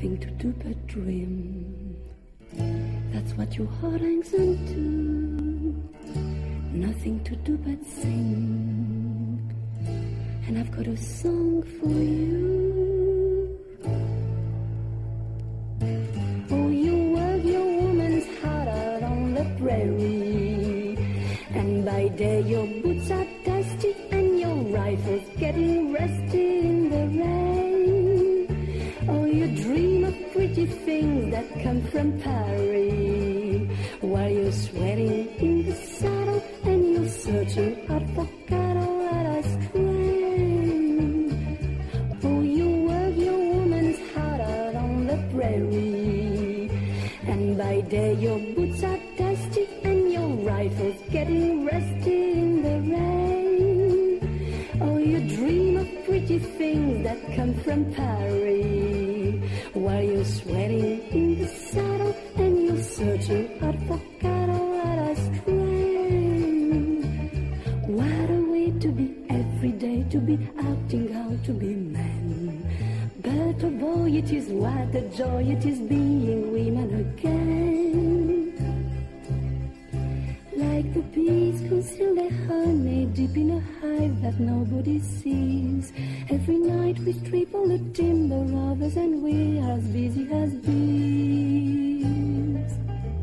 nothing to do but dream. That's what your heart hangs on to. Nothing to do but sing. And I've got a song for you. Oh, you work your woman's heart out on the prairie, and by day your boots are dusty and your rifle's getting rusty in the rain. Oh, you dream of pretty things that come from Paris, while you're sweating in the saddle and you're searching out for cattle at ice cream. Oh, you work your woman's heart out on the prairie, and by day your boots are dusty and your rifle's getting rusty in the rain. Oh, you dream of pretty things that come from Paris, while you're sweating in the saddle and you're searching out for cattle at ice cream. What a way to be every day, to be acting out to be men. But oh boy, it is what a joy it is being women again. Like the bees conceal their honey deep in a hive that nobody sees. Every night we strip all the timber robbers and we are as busy as bees.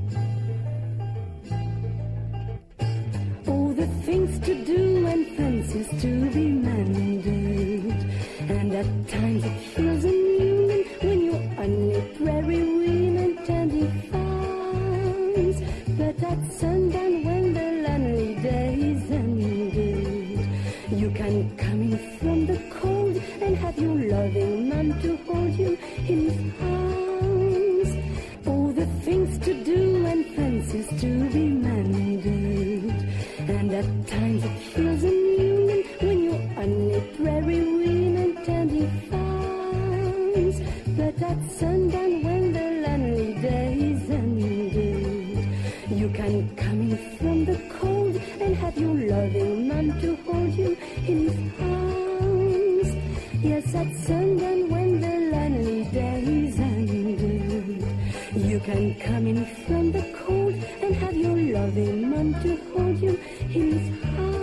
Oh, the things to do and fences to be mended, and at times it feels amusing when you're on a prairie women tending farms. But at sundown when the lonely day is ended, you can come in from the cold and have your loving man to hold you in his arms. Oh, the things to do and fences to be mended, and at times it feels amusing when you're on a prairie women tending farms. But at sundown when the lonely day is ended, you can come in from the cold and have your loving man to hold you in his arms. Yes, at sundown when the lonely day is ended, you can come in from the cold and have your loving man to hold you in his arms.